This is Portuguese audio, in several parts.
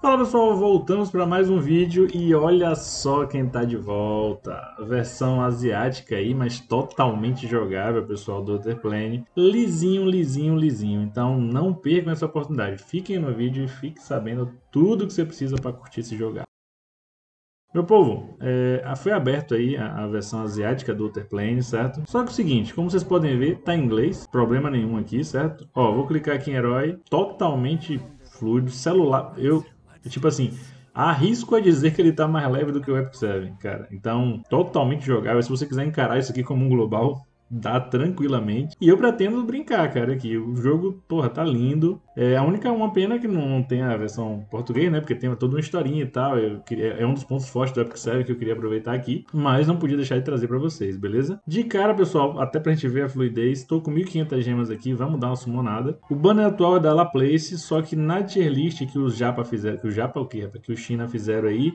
Fala pessoal, voltamos para mais um vídeo e olha só quem tá de volta. A versão asiática aí, mas totalmente jogável, pessoal, do Outer Plane. Lisinho, lisinho, lisinho. Então não percam essa oportunidade. Fiquem no vídeo e fiquem sabendo tudo que você precisa para curtir esse jogar. Meu povo, foi aberto aí a versão asiática do Outer Plane, certo? Só que é o seguinte, como vocês podem ver, tá em inglês, problema nenhum aqui, certo? Ó, vou clicar aqui em herói, totalmente fluido, celular, tipo assim, arrisco a dizer que ele tá mais leve do que o Epic 7, cara. Então, totalmente jogável, se você quiser encarar isso aqui como um global, dá tranquilamente. E eu pretendo brincar, cara, aqui. O jogo, porra, tá lindo. A única uma pena é que não tem a versão português, né? Porque tem toda uma historinha e tal. É um dos pontos fortes do Epic Server que eu queria aproveitar aqui. Mas não podia deixar de trazer pra vocês, beleza? De cara, pessoal, até pra gente ver a fluidez, tô com 1.500 gemas aqui. Vamos dar uma summonada. O banner atual é da La Place, só que na tier list que os Japa fizeram, que o Japa é o quê, rapaz? Que os China fizeram aí,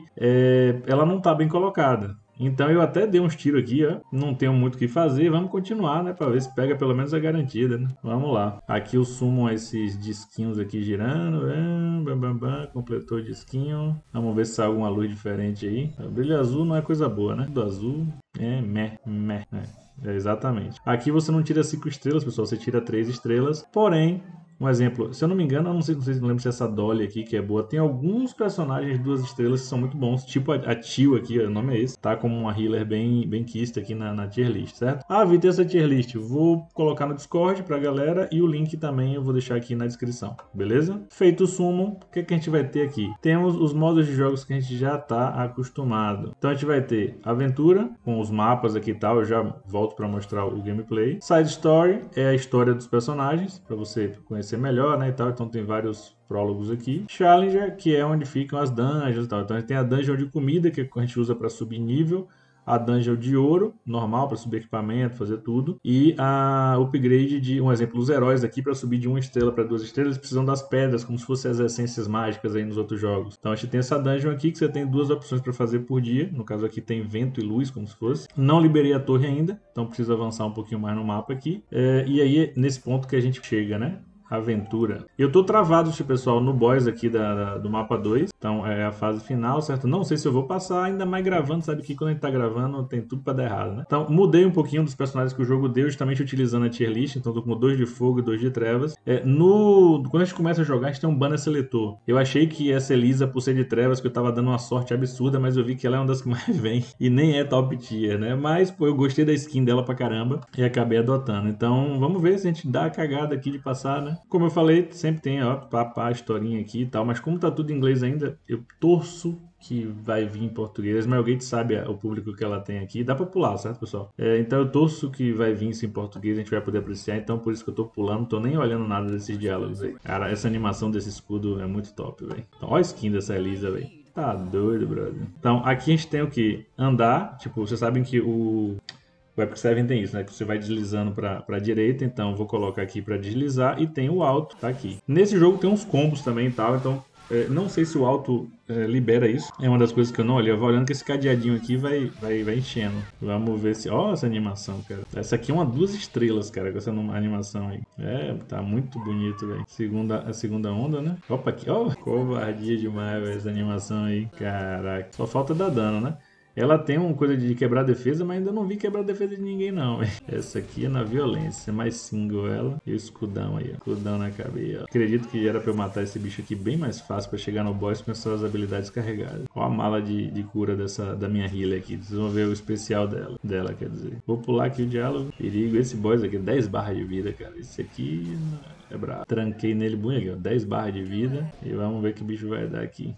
ela não tá bem colocada. Então eu até dei uns tiros aqui, ó. Não tenho muito o que fazer. Vamos continuar, né? Pra ver se pega pelo menos a garantida, né? Vamos lá. Aqui eu sumo esses disquinhos aqui girando. Bam, bam, bam. Completou o disquinho. Vamos ver se sai alguma luz diferente aí. O brilho azul não é coisa boa, né? Do azul é meh, meh. Exatamente. Aqui você não tira 5 estrelas, pessoal. Você tira 3 estrelas. Porém, um exemplo, se eu não me engano, eu não lembro se essa Dolly aqui, que é boa, tem alguns personagens de 2 estrelas que são muito bons, tipo a Tio aqui, o nome é esse, tá como uma healer bem quista aqui na tier list, certo? Ah, vi ter essa tier list, vou colocar no Discord pra galera e o link também eu vou deixar aqui na descrição, beleza? Feito o summon, o que a gente vai ter aqui? Temos os modos de jogos que a gente já tá acostumado. Então a gente vai ter aventura, com os mapas aqui e tal, eu já volto pra mostrar o gameplay. Side Story é a história dos personagens, pra você conhecer melhor, né, e tal. Então tem vários prólogos aqui. Challenger, que é onde ficam as dungeons e tal. Então a gente tem a dungeon de comida, que a gente usa para subir nível. A dungeon de ouro, normal, para subir equipamento, fazer tudo. E a upgrade de, um exemplo, os heróis aqui, para subir de 1 estrela para 2 estrelas, eles precisam das pedras, como se fossem as essências mágicas aí nos outros jogos. Então a gente tem essa dungeon aqui, que você tem 2 opções para fazer por dia. No caso aqui tem vento e luz, como se fosse. Não liberei a torre ainda, então preciso avançar um pouquinho mais no mapa aqui. E aí, nesse ponto que a gente chega, né? Aventura. Eu tô travado, pessoal, no boss aqui do mapa 2. Então é a fase final, certo? Não sei se eu vou passar, ainda mais gravando. Sabe que quando a gente tá gravando tem tudo pra dar errado, né? Então mudei um pouquinho dos personagens que o jogo deu, justamente utilizando a tier list. Então tô com 2 de fogo e 2 de trevas. Quando a gente começa a jogar, a gente tem um banner seletor. Eu achei que essa Elisa, por ser de trevas, que eu tava dando uma sorte absurda, mas eu vi que ela é uma das que mais vem. E nem é top tier, né? Mas, pô, eu gostei da skin dela pra caramba e acabei adotando. Então vamos ver se a gente dá a cagada aqui de passar, né? Como eu falei, sempre tem, ó, a historinha aqui e tal, mas como tá tudo em inglês ainda, eu torço que vai vir em português. A Smilegate sabe o público que ela tem aqui. Dá pra pular, certo, pessoal? Então eu torço que vai vir isso em português, a gente vai poder apreciar. Então por isso que eu tô pulando, não tô nem olhando nada desses diálogos aí. Cara, essa animação desse escudo é muito top, velho. Então, ó a skin dessa Elisa, velho. Tá doido, brother. Então aqui a gente tem o que? Andar. Tipo, vocês sabem que o Epic 7 tem isso, né? Que você vai deslizando para a direita, então vou colocar aqui para deslizar e tem o alto, tá aqui. Nesse jogo tem uns combos também e tal, então não sei se o alto libera isso. É uma das coisas que eu não olhei. Eu vou olhando que esse cadeadinho aqui vai enchendo. Vamos ver se... Ó, essa animação, cara. Essa aqui é uma 2 estrelas, cara, com essa animação aí. Tá muito bonito, velho. A segunda onda, né? Opa, aqui, ó. Covardia demais, velho, essa animação aí. Caraca. Só falta dar dano, né? Ela tem uma coisa de quebrar a defesa, mas ainda não vi quebrar a defesa de ninguém, não. Essa aqui é na violência, é mais single ela. E o escudão aí, ó. Escudão na cabeça. Acredito que era pra eu matar esse bicho aqui bem mais fácil pra chegar no boss com essas habilidades carregadas. Olha a mala de cura da minha healer aqui. Vocês vão ver o especial dela, quer dizer. Vou pular aqui o diálogo. Perigo. Esse boss aqui, 10 barras de vida, cara. Esse aqui é brabo. Tranquei nele muito aqui, ó. 10 barras de vida. E vamos ver que bicho vai dar aqui.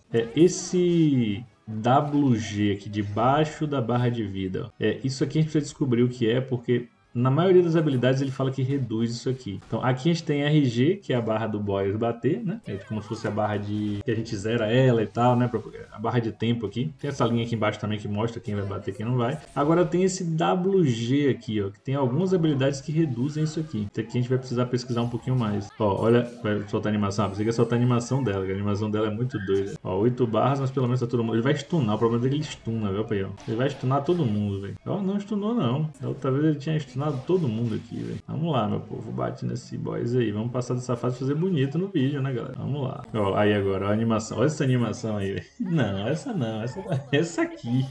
Esse... WG aqui debaixo da barra de vida. Isso aqui a gente precisa descobrir o que é, porque na maioria das habilidades ele fala que reduz isso aqui. Então aqui a gente tem RG, que é a barra do boss bater, né? É como se fosse a barra de... que a gente zera ela e tal, né? A barra de tempo aqui. Tem essa linha aqui embaixo também que mostra quem vai bater e quem não vai. Agora tem esse WG aqui, ó, que tem algumas habilidades que reduzem isso aqui. Isso aqui a gente vai precisar pesquisar um pouquinho mais. Ó, olha, vai soltar a animação. Você quer soltar a animação dela, que a animação dela é muito doida. Ó, 8 barras, mas pelo menos tá todo mundo... Ele vai stunar, o problema é que ele stuna, viu, pai? Ele vai stunar todo mundo, velho. Ó, não stunou não. Da outra vez ele tinha stunado stunado todo mundo aqui, velho. Vamos lá, meu povo. Bate nesse boys aí. Vamos passar dessa fase e fazer bonito no vídeo, né, galera? Vamos lá. Ó, aí agora, ó, a animação. Olha essa animação aí, velho. Não, essa não. Essa aqui.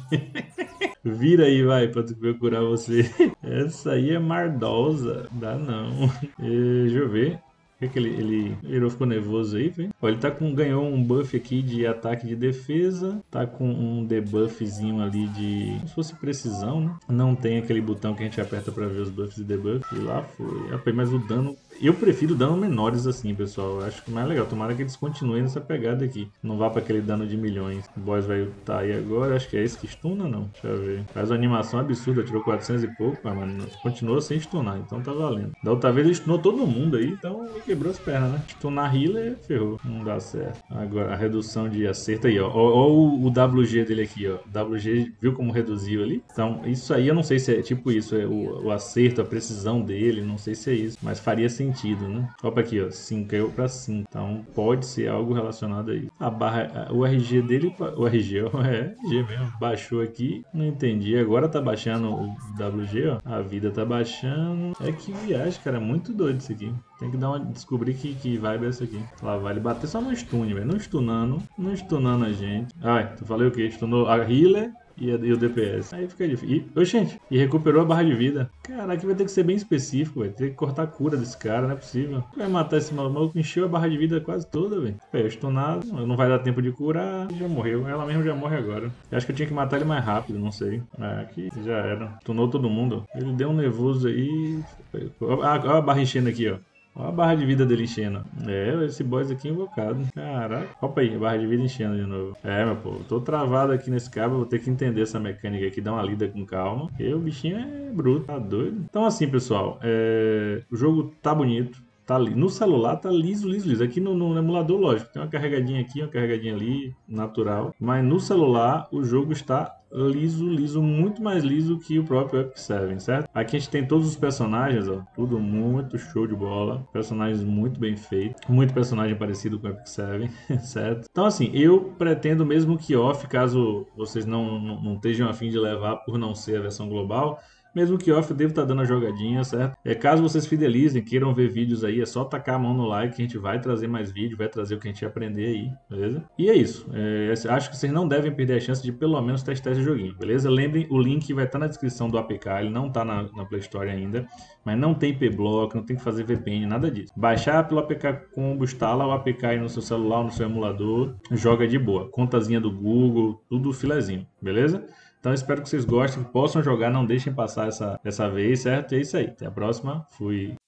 Vira aí, vai, pra tu procurar você. Essa aí é mardosa. Dá não. Deixa eu ver. O que ele virou, ficou nervoso aí, velho? Ó, ele tá ganhou um buff aqui de ataque e de defesa. Tá com um debuffzinho ali de... como se fosse precisão, né? Não tem aquele botão que a gente aperta pra ver os buffs e debuffs. E lá foi. Rapaz, mas o dano... eu prefiro dano menores assim, pessoal. Eu acho que mais legal. Tomara que eles continuem nessa pegada aqui. Não vá pra aquele dano de milhões. O boss vai estar aí agora. Acho que é esse que stuna, não? Deixa eu ver. Faz uma animação absurda. Tirou 400 e pouco, mas continua sem stunar. Então tá valendo. Da outra vez ele stunou todo mundo aí. Então quebrou as pernas, né? Stunar healer, ferrou. Não dá certo. Agora a redução de acerto aí, ó. Ó o WG dele aqui, ó. O WG, viu como reduziu ali? Então isso aí eu não sei se é tipo isso. É o acerto, a precisão dele. Não sei se é isso. Mas faria sentido, né? Opa, aqui, ó, 5 caiu pra 5. Então pode ser algo relacionado a isso. A barra, o RG dele, o RG, ó, é RG mesmo, baixou aqui, não entendi. Agora tá baixando o WG, ó. A vida tá baixando. É que viagem, cara, muito doido isso aqui. Tem que descobrir que vibe é essa aqui. Lá vai ele bater só no stun, velho. Não stunando a gente. Ai, tu falei o quê? Stunou a healer e o DPS. Aí fica difícil. Gente, e recuperou a barra de vida. Caraca, vai ter que ser bem específico, velho. Tem que cortar a cura desse cara, não é possível. Vai matar esse maluco, encheu a barra de vida quase toda, velho. Eu stunado, não vai dar tempo de curar. Já morreu. Ela mesmo já morre agora. Eu acho que eu tinha que matar ele mais rápido, não sei. Aqui já era. Stunou todo mundo. Ele deu um nervoso aí. Olha a barra enchendo aqui, ó. Olha a barra de vida dele enchendo. É, esse boss aqui é invocado. Caraca. Opa aí, a barra de vida enchendo de novo. É, meu povo. Tô travado aqui nesse cabo. Vou ter que entender essa mecânica aqui. Dar uma lida com calma. Porque o bichinho é bruto. Tá doido. Então assim, pessoal. O jogo tá bonito. Tá ali. No celular tá liso, liso, liso. Aqui no emulador, lógico, tem uma carregadinha aqui, uma carregadinha ali, natural. Mas no celular o jogo está liso, liso, muito mais liso que o próprio Epic 7, certo? Aqui a gente tem todos os personagens, ó, tudo muito show de bola. Personagens muito bem feitos. Muito personagem parecido com o Epic 7, certo? Então assim, eu pretendo mesmo que off, caso vocês não estejam a fim de levar por não ser a versão global, mesmo que off, eu devo estar dando a jogadinha, certo? Caso vocês fidelizem, queiram ver vídeos aí, é só tacar a mão no like que a gente vai trazer mais vídeo, vai trazer o que a gente aprender aí, beleza? E é isso. Acho que vocês não devem perder a chance de pelo menos testar esse joguinho, beleza? Lembrem, o link vai estar na descrição do APK, ele não está na Play Store ainda, mas não tem IP-Block, não tem que fazer VPN, nada disso. Baixar pelo APK Combo, instala o APK aí no seu celular ou no seu emulador, joga de boa. Contazinha do Google, tudo filezinho, beleza? Então espero que vocês gostem, que possam jogar, não deixem passar essa vez, certo? E é isso aí. Até a próxima. Fui.